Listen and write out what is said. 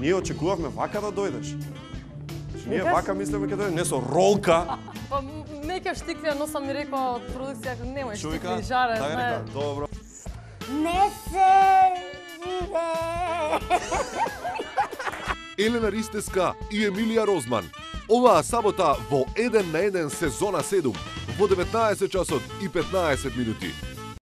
Ние очекувавме вака да дојдеш. Ние Викаш? вака мислиме ќе дојдеш, не со ролка. Па нека штиклија, но сам ми рекла од продукција, немој Што вика? штикли, жаре, Така знае. река, добро. Не се живее. Елена Ристеска и Емилија Розман. Оваа сабота во 1 на 1 сезона 7 во 19 часот и 15 минути.